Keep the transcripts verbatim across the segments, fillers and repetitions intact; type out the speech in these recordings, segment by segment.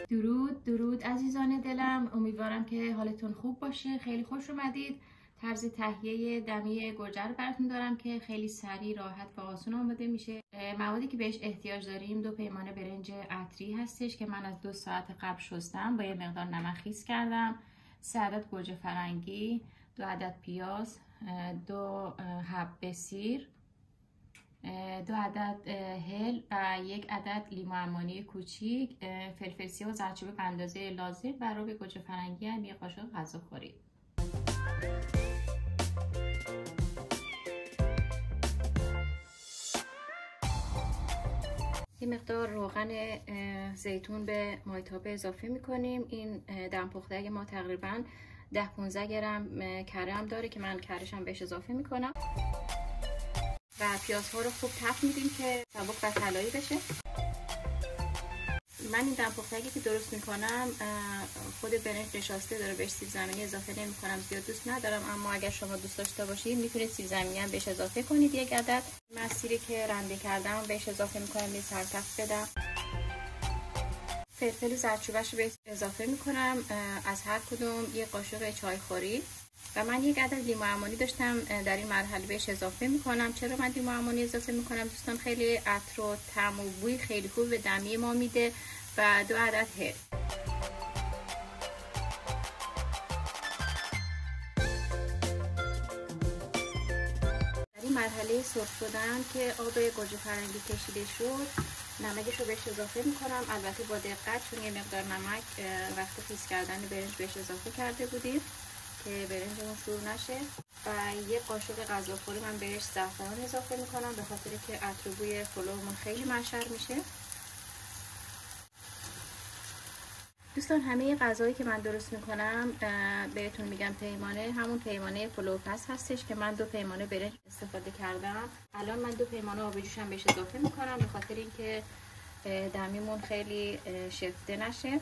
درود درود عزیزان دلم، امیدوارم که حالتون خوب باشه. خیلی خوش اومدید. طرز تهیه دمی گوجه رو براتون دارم که خیلی سریع، راحت و آسون آماده میشه. موادی که بهش احتیاج داریم دو پیمانه برنج عطری هستش که من از دو ساعت قبل شستم، با یه مقدار نمک خیس کردم. سه عدد گوجه فرنگی، دو عدد پیاز، دو حب سیر، دو عدد هل و یک عدد لیمو عمانی کوچیک، فلفل سیاه و زردچوبه به اندازه لازم و ربع گوجه فرنگی هم یک قاشق غذاخوری. یه مقدار روغن زیتون به مایتابه اضافه میکنیم. این دم پخته ما تقریبا ده پانزده گرم کره هم داره که من کره‌شم بهش اضافه میکنم و پیازها رو خوب تفت میدیم که سبک و طلایی بشه. من این دم پختگی که درست میکنم خود برنج نشاسته داره، بهش سیب زمینی اضافه نمی کنم، زیاد دوست ندارم، اما اگر شما دوست داشته باشید میتونید سیب زمینی هم بهش اضافه کنید. یک عدد مسیری که رنده کردم بهش اضافه میکنم، یه سرتفت بدم. فلفل و زردچوبه‌اش رو بهش اضافه میکنم، از هر کدوم یه قاشق چای خوری. و من یک عدد لیمو عمانی داشتم در این مرحله بهش اضافه میکنم. چرا من لیمو عمانی اضافه میکنم دوستان؟ خیلی عطر و طعم و بوی خیلی خوب به دمی ما میده. و دو عدد هل. در این مرحله سرخ شدن که آب گوجه فرنگی کشیده شد، نمکش رو بهش اضافه میکنم، البته با دقت، چون یه مقدار نمک وقتی خیس کردن برنج بهش اضافه کرده بودیم که برنجمون شور نشه. و یه قاشق غذاخوری من بهش زعفران اضافه میکنم به خاطر که عطر و بوی پلومون خیلی منشر میشه. دوستان همه غذایی که من درست میکنم بهتون میگم پیمانه، همون پیمانه پلو پس هستش که من دو پیمانه برنج استفاده کردم. الان من دو پیمانه آب جوشم بهش اضافه میکنم به خاطر اینکه دمیمون خیلی شفته نشه.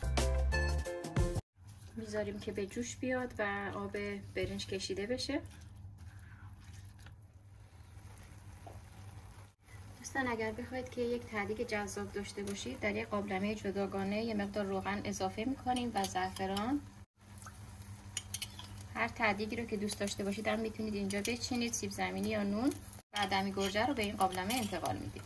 میذاریم که به جوش بیاد و آب برنج کشیده بشه. دوستان اگر بخواید که یک تهدیگ جذاب داشته باشید، در یک قابلمه جداگانه یه مقدار روغن اضافه میکنیم و زعفران. هر تهدیگی رو که دوست داشته باشید هم میتونید اینجا بچینید، سیب زمینی یا نون. و دمی گوجه رو به این قابلمه انتقال میدید.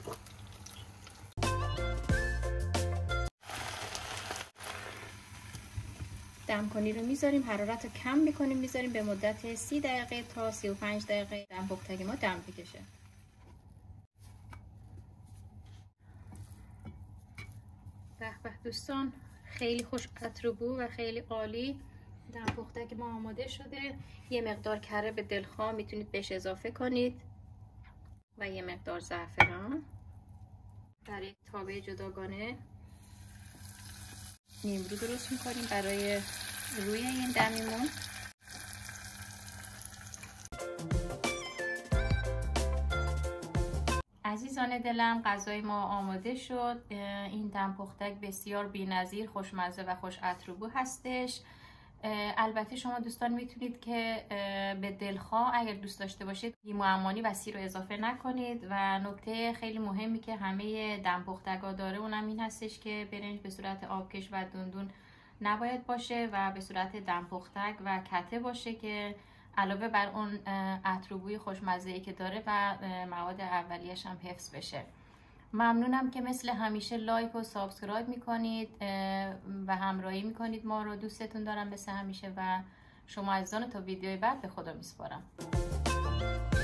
دم کنی رو میذاریم، حرارت رو کم میکنیم، میذاریم به مدت سی دقیقه تا سی و پنج دقیقه دم پختگی ما دم بکشه. به به دوستان، خیلی خوش عطر و بو و خیلی عالی دم پختگی ما آماده شده. یه مقدار کره به دلخواه میتونید بهش اضافه کنید و یه مقدار زعفران. در یک تابه جداگانه نیمرو درست میکنیم برای روی این دمیمون. عزیزان دلم، غذای ما آماده شد. این دم پختک بسیار بی‌نظیر، خوشمزه و خوش عطر و بو هستش. البته شما دوستان میتونید که به دلخواه اگر دوست داشته باشید لیمو عمانی و سیر رو اضافه نکنید. و نکته خیلی مهمی که همه دم پختگا داره اونم این هستش که برنج به صورت آبکش و دندون نباید باشه و به صورت دم پختک و کته باشه که علاوه بر اون عطر و بوی خوشمزه‌ای که داره و مواد اولیه‌اش هم حفظ بشه. ممنونم که مثل همیشه لایک و سابسکرایب میکنید و همراهی میکنید ما رو. دوستتون دارم مثل همیشه و شما عزیزان تا ویدیوی بعد به خدا میسپارم.